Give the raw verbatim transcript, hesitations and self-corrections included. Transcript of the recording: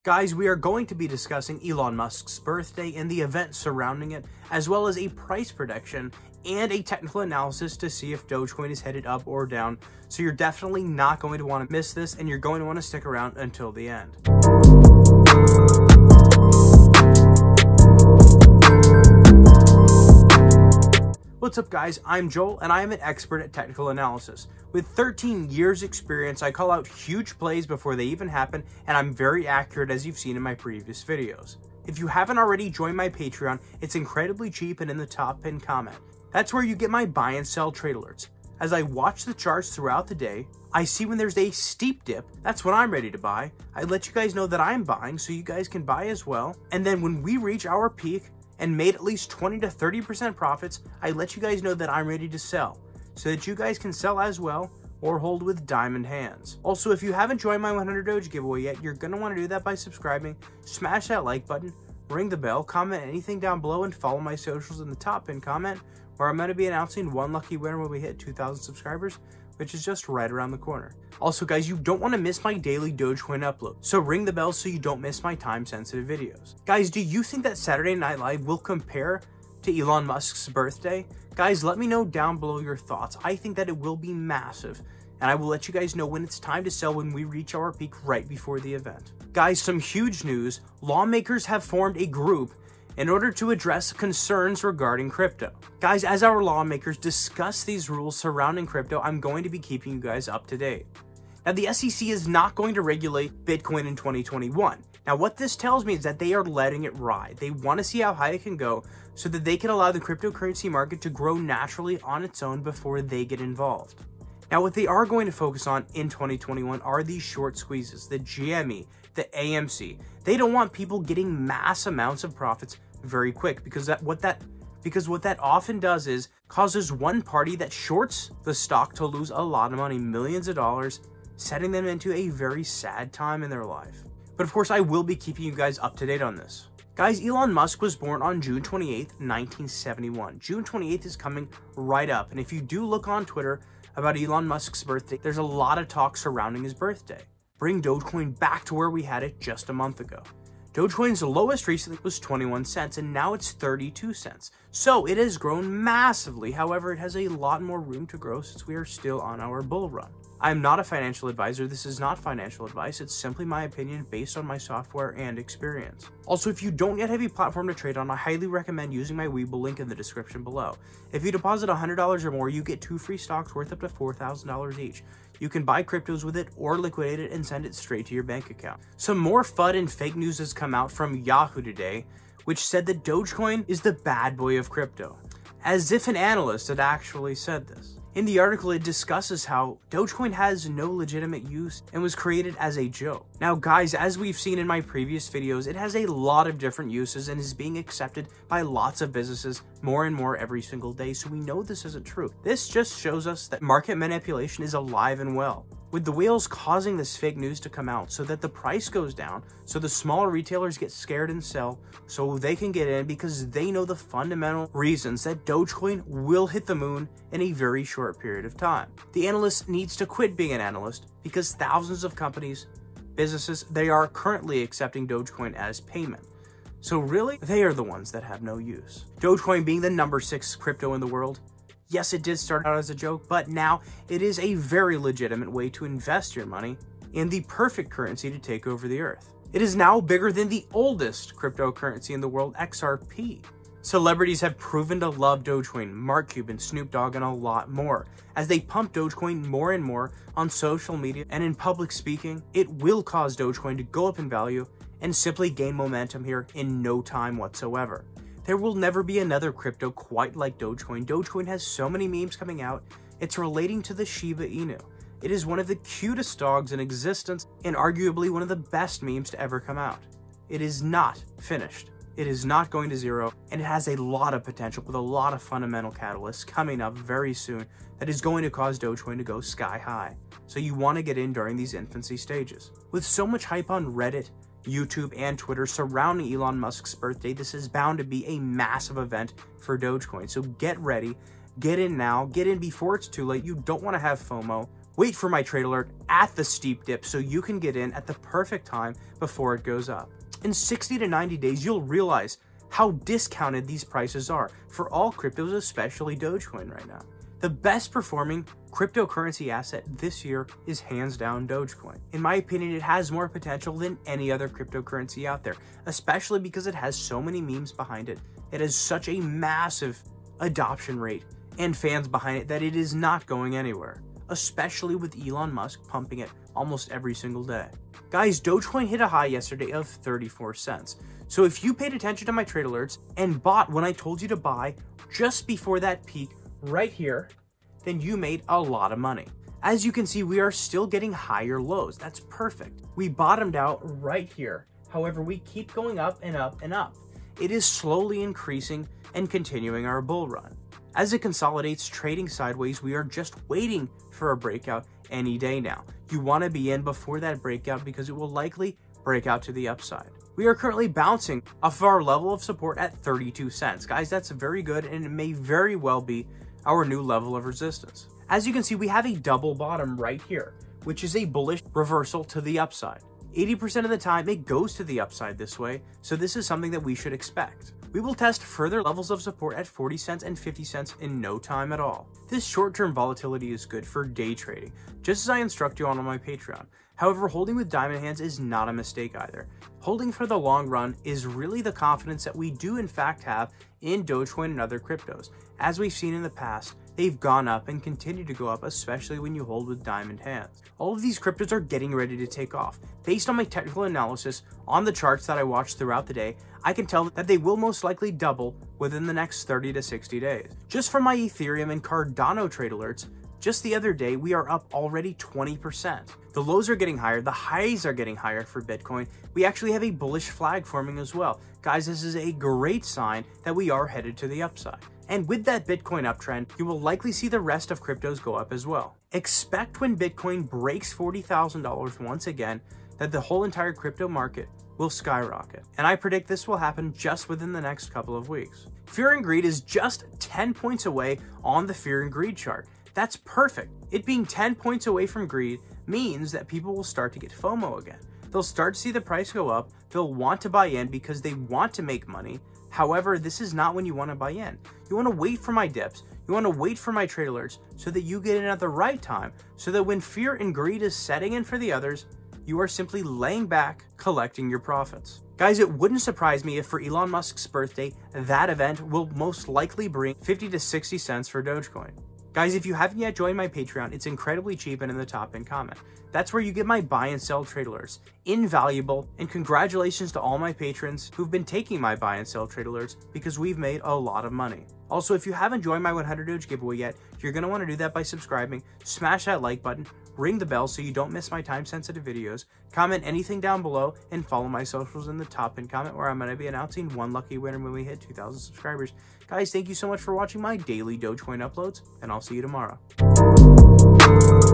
Guys, we are going to be discussing Elon Musk's birthday and the events surrounding it, as well as a price prediction and a technical analysis to see if Dogecoin is headed up or down. So you're definitely not going to want to miss this, and you're going to want to stick around until the end. What's up, guys? I'm Joel, and I am an expert at technical analysis. With thirteen years experience, I call out huge plays before they even happen, and I'm very accurate, as you've seen in my previous videos. If you haven't already joined my Patreon, it's incredibly cheap and in the top pinned comment. That's where you get my buy and sell trade alerts. As I watch the charts throughout the day, I see when there's a steep dip, that's when I'm ready to buy. I let you guys know that I'm buying so you guys can buy as well. And then when we reach our peak and made at least twenty to thirty percent profits, I let you guys know that I'm ready to sell so that you guys can sell as well or hold with diamond hands. Also, if you haven't joined my one hundred Doge giveaway yet, you're going to want to do that by subscribing, smash that like button, ring the bell, comment anything down below, and follow my socials in the top pinned comment, where I'm going to be announcing one lucky winner when we hit two thousand subscribers, which is just right around the corner. Also, guys, you don't want to miss my daily Dogecoin upload, so ring the bell so you don't miss my time-sensitive videos. Guys, do you think that Saturday Night Live will compare to Elon Musk's birthday? Guys, let me know down below your thoughts. I think that it will be massive, and I will let you guys know when it's time to sell when we reach our peak right before the event. Guys, some huge news. Lawmakers have formed a group in order to address concerns regarding crypto. Guys, as our lawmakers discuss these rules surrounding crypto, I'm going to be keeping you guys up to date. Now, the S E C is not going to regulate Bitcoin in twenty twenty-one. Now, what this tells me is that they are letting it ride. They want to see how high it can go so that they can allow the cryptocurrency market to grow naturally on its own before they get involved. Now, what they are going to focus on in twenty twenty-one are these short squeezes, the G M E, the A M C. They don't want people getting mass amounts of profits very quick, because that what that because what that often does is causes one party that shorts the stock to lose a lot of money, millions of dollars, setting them into a very sad time in their life. But of course, I will be keeping you guys up to date on this. Guys, Elon Musk was born on June twenty-eighth, nineteen seventy-one. June twenty-eighth is coming right up, and if you do look on Twitter about Elon Musk's birthday, there's a lot of talk surrounding his birthday. Bring Dogecoin back to where we had it just a month ago. Dogecoin's lowest recently was twenty-one cents, and now it's thirty-two cents. So it has grown massively. However, it has a lot more room to grow since we are still on our bull run. I am not a financial advisor. This is not financial advice. It's simply my opinion based on my software and experience. Also, if you don't yet have a platform to trade on, I highly recommend using my Webull link in the description below. If you deposit one hundred dollars or more, you get two free stocks worth up to four thousand dollars each. You can buy cryptos with it or liquidate it and send it straight to your bank account. Some more F U D and fake news has come out from Yahoo today, which said that Dogecoin is the bad boy of crypto, as if an analyst had actually said this. In the article, it discusses how Dogecoin has no legitimate use and was created as a joke. Now, guys, as we've seen in my previous videos, it has a lot of different uses and is being accepted by lots of businesses more and more every single day, so we know this isn't true. This just shows us that market manipulation is alive and well, with the whales causing this fake news to come out so that the price goes down, so the smaller retailers get scared and sell so they can get in, because they know the fundamental reasons that Dogecoin will hit the moon in a very short period of time. The analyst needs to quit being an analyst, because thousands of companies, businesses, they are currently accepting Dogecoin as payment. So really, they are the ones that have no use. Dogecoin being the number six crypto in the world, yes, it did start out as a joke, but now it is a very legitimate way to invest your money in the perfect currency to take over the earth. It is now bigger than the oldest cryptocurrency in the world, X R P. Celebrities have proven to love Dogecoin, Mark Cuban, Snoop Dogg, and a lot more, as they pump Dogecoin more and more on social media and in public speaking. It will cause Dogecoin to go up in value and simply gain momentum here in no time whatsoever. There will never be another crypto quite like Dogecoin. Dogecoin has so many memes coming out. It's relating to the Shiba Inu. It is one of the cutest dogs in existence and arguably one of the best memes to ever come out. It is not finished. It is not going to zero, and it has a lot of potential with a lot of fundamental catalysts coming up very soon that is going to cause Dogecoin to go sky high. So you want to get in during these infancy stages. With so much hype on Reddit, YouTube, and Twitter surrounding Elon Musk's birthday, this is bound to be a massive event for Dogecoin. So get ready, get in now, get in before it's too late. You don't want to have FOMO. Wait for my trade alert at the steep dip so you can get in at the perfect time before it goes up. In sixty to ninety days, you'll realize how discounted these prices are for all cryptos, especially Dogecoin right now. The best performing cryptocurrency asset this year is hands down Dogecoin. In my opinion, it has more potential than any other cryptocurrency out there, especially because it has so many memes behind it. It has such a massive adoption rate and fans behind it that it is not going anywhere, especially with Elon Musk pumping it almost every single day. Guys, Dogecoin hit a high yesterday of thirty-four cents. So if you paid attention to my trade alerts and bought when I told you to buy just before that peak right here, then you made a lot of money. As you can see, we are still getting higher lows. That's perfect. We bottomed out right here. However, we keep going up and up and up. It is slowly increasing and continuing our bull run. As it consolidates trading sideways, we are just waiting for a breakout any day now. You want to be in before that breakout because it will likely break out to the upside. We are currently bouncing off of our level of support at thirty-two cents. Guys, that's very good, and it may very well be our new level of resistance. As you can see, we have a double bottom right here, which is a bullish reversal to the upside. eighty percent of the time, it goes to the upside this way, so this is something that we should expect. We will test further levels of support at forty cents and fifty cents in no time at all. This short-term volatility is good for day trading, just as I instruct you on on my Patreon. However, holding with diamond hands is not a mistake either. Holding for the long run is really the confidence that we do in fact have in Dogecoin and other cryptos. As we've seen in the past, they've gone up and continue to go up, especially when you hold with diamond hands. All of these cryptos are getting ready to take off. Based on my technical analysis on the charts that I watched throughout the day, I can tell that they will most likely double within the next thirty to sixty days. Just from my Ethereum and Cardano trade alerts, just the other day, we are up already twenty percent. The lows are getting higher, the highs are getting higher for Bitcoin. We actually have a bullish flag forming as well. Guys, this is a great sign that we are headed to the upside. And with that Bitcoin uptrend, you will likely see the rest of cryptos go up as well. Expect when Bitcoin breaks forty thousand dollars once again, that the whole entire crypto market will skyrocket. And I predict this will happen just within the next couple of weeks. Fear and greed is just ten points away on the fear and greed chart. That's perfect. It being ten points away from greed means that people will start to get FOMO again. They'll start to see the price go up. They'll want to buy in because they want to make money. However, this is not when you want to buy in. You want to wait for my dips. You want to wait for my trade alerts so that you get in at the right time, so that when fear and greed is setting in for the others, you are simply laying back, collecting your profits. Guys, it wouldn't surprise me if for Elon Musk's birthday, that event will most likely bring fifty to sixty cents for Dogecoin. Guys, if you haven't yet joined my Patreon, it's incredibly cheap and in the top pinned comment. That's where you get my buy and sell trade alerts. Invaluable, and congratulations to all my patrons who've been taking my buy and sell trade alerts because we've made a lot of money. Also, if you haven't joined my one hundred Doge giveaway yet, you're going to want to do that by subscribing, smash that like button, ring the bell so you don't miss my time-sensitive videos, comment anything down below, and follow my socials in the top pinned comment where I'm going to be announcing one lucky winner when we hit two thousand subscribers. Guys, thank you so much for watching my daily Dogecoin uploads, and I'll see you tomorrow.